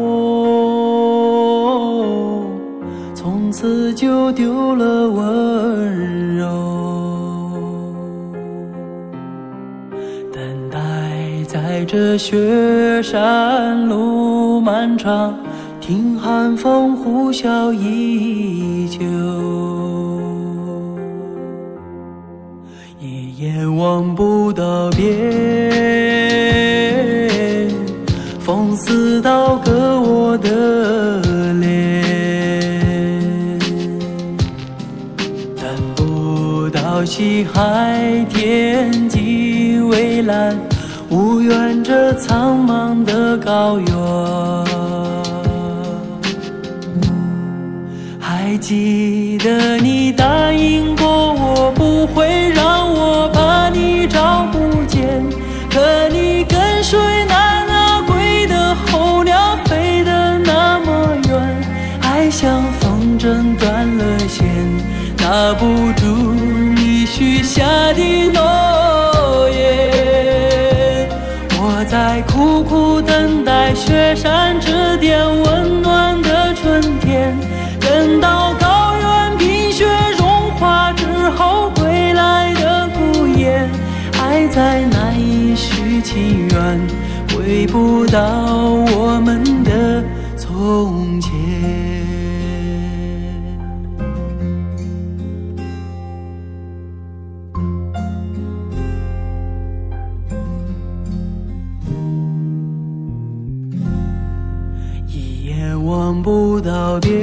从此就丢了温柔。等待在这雪山路漫长，听寒风呼啸依旧。一眼望不到边，风似刀割我的脸。等不到西海天际蔚蓝，无缘这苍茫的高原。还记得你答应过我，不会让我把你找不见。可你跟随那归的候鸟飞得那么远，爱像风筝断了线，拿不住你许下的诺言。我在苦苦等待雪山之巅温暖的春天，等到高原冰雪融化之后归来的孤雁，爱在难以续情缘，回不到我们的从前。一眼望不到边，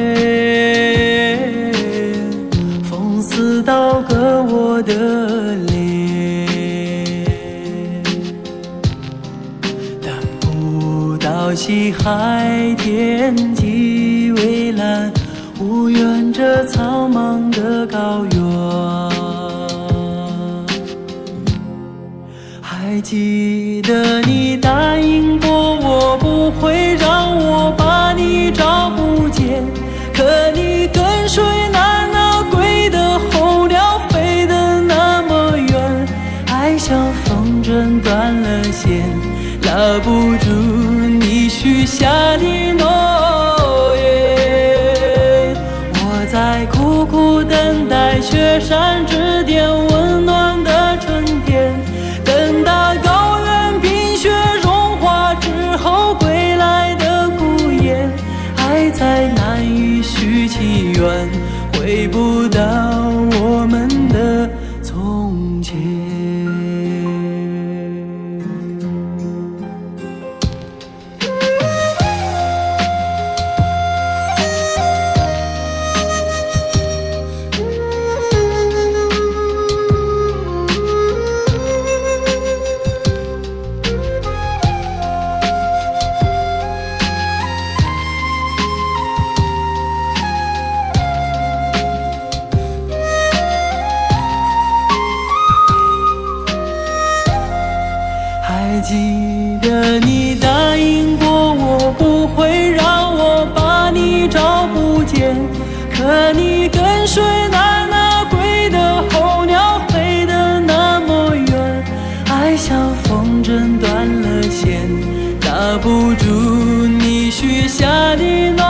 风似刀割我的脸。等不到西海天际蔚蓝，无缘这苍茫的高原。还记得你答应过我，不会让我把你找不见。可你跟随那归的候鸟飞得那么远，爱像风筝断了线，拉不住你许下的诺言。我在苦苦等待雪山之巅温暖的春天，等到高原冰雪融化之后归来的孤雁，爱在难以续情缘，回不到我们的从前。还记得你答应过我，不会让我把你找不见。可你跟随那归的候鸟飞得那么远，爱像风筝断了线，拉不住你许下的诺言。